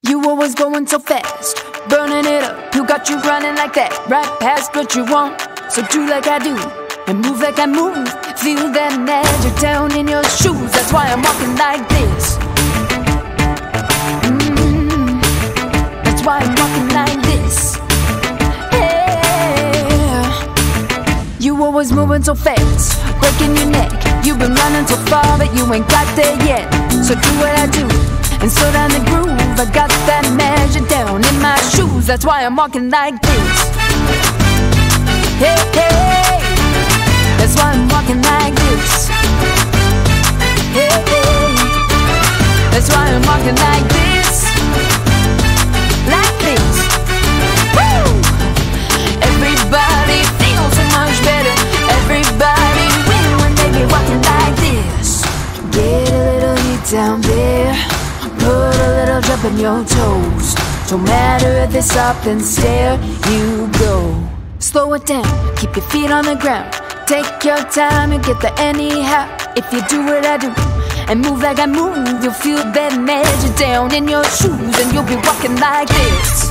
You always going so fast, burning it up. Who got you running like that? Right past what you want. So do like I do, and move like I move. Feel that magic down in your shoes. That's why I'm walking like this. That's why I'm walking like this. Yeah. You always moving so fast, breaking your neck. You've been running so far, but you ain't got there yet. So do what I do, and slow down the groove. I got that magic down in my shoes. That's why I'm walking like this. Hey, hey. That's why I'm walking like this. Hey, hey. That's why I'm walking like this. Like this. Woo! Everybody feels so much better. Everybody win when they be walking like this. Get a little heat down there. Put a little jump in your toes. Don't matter if they stop and stare, you go. Slow it down, keep your feet on the ground. Take your time and get there anyhow. If you do what I do, and move like I move, you'll feel that magic down in your shoes. And you'll be walking like this.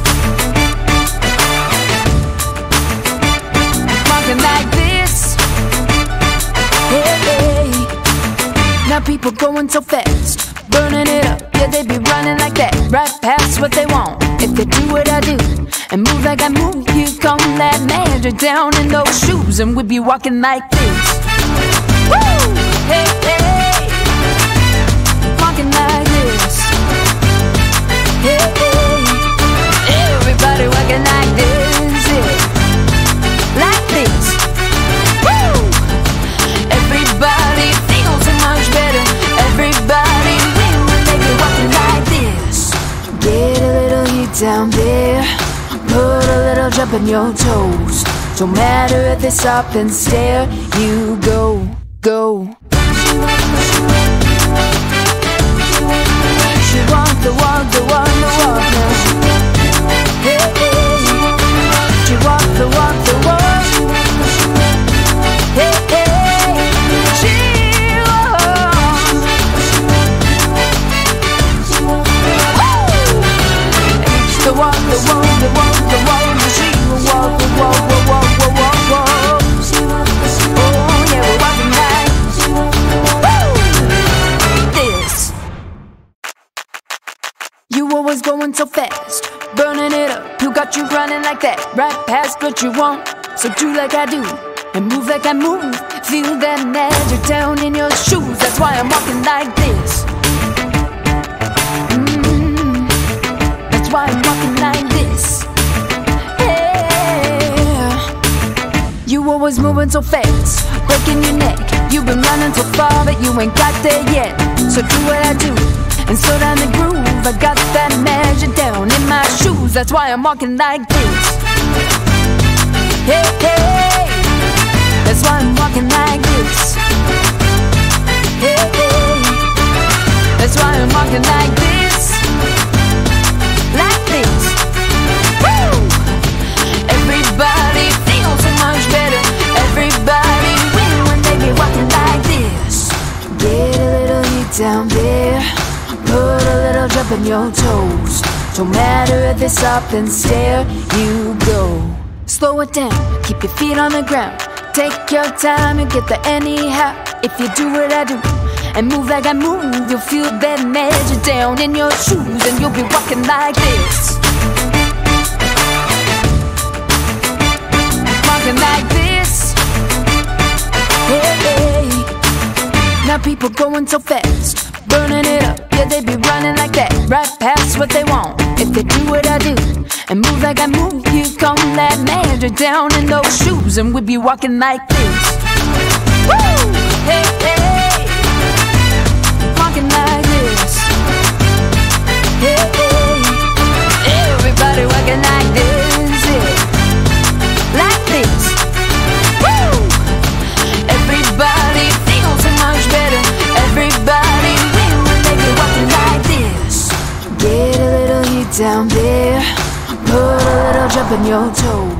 Walking like this. Hey, hey. Now people going so fast, burning it up. Yeah, they be running like that, right past what they want. If they do what I do, and move like I move, here come that magic down in those shoes. And we'll be walking like this. Woo! Hey, hey. Walking like this. Hey, hey. Everybody walking like this, yeah. Like this. Woo! Everybody feels so much better. Everybody win when they be walking like this. Get a little heat down there. Put a little jump in your toes. Don't matter if they stop and stare, you go, go. She walk the walk, the walk, the walk now. Hey, hey. She walk the walk, the walk. Hey, hey. She walk. The walk, the walk, the walk, the walk. She will walk, the walk, the walk, the walk, the walk. Oh yeah, we're walking like this. You always going so fast, burning it up. Who got you running like that? Right past what you want. So do like I do, and move like I move. Feel that magic down in your shoes. That's why I'm walking like this. That's why I'm walking like this. Yeah. You always moving so fast, breaking your neck. You've been running so far, but you ain't got there yet. So do what I do, and slow down the groove. I got that magic down in my shoes. That's why I'm walking like this. Hey, hey. That's why I'm walking like this. Hey, hey. That's why I'm walking like this. Like this. Woo! Everybody feels so much better. Everybody win when they be walking like this. Get a little heat down there. Put a little jump in your toes. Don't matter if they stop and stare, you go. Slow it down, keep your feet on the ground. Take your time and get there anyhow. If you do what I do, and move like I move, you'll feel that magic down in your shoes. And you'll be walking like this. Walking like this. Hey, hey. Now people going so fast, burning it up. Yeah, they be running like that, right past what they want. If they do what I do, and move like I move, here come that magic down in those shoes. And we'll be walking like this. Woo! Hey, hey. Walking like this. Hey, hey. Everybody walking like this, yeah. Like this. Woo! Everybody feels so much better. Everybody win when they be walking like this. Get a little heat down there. Put a little jump in your toes.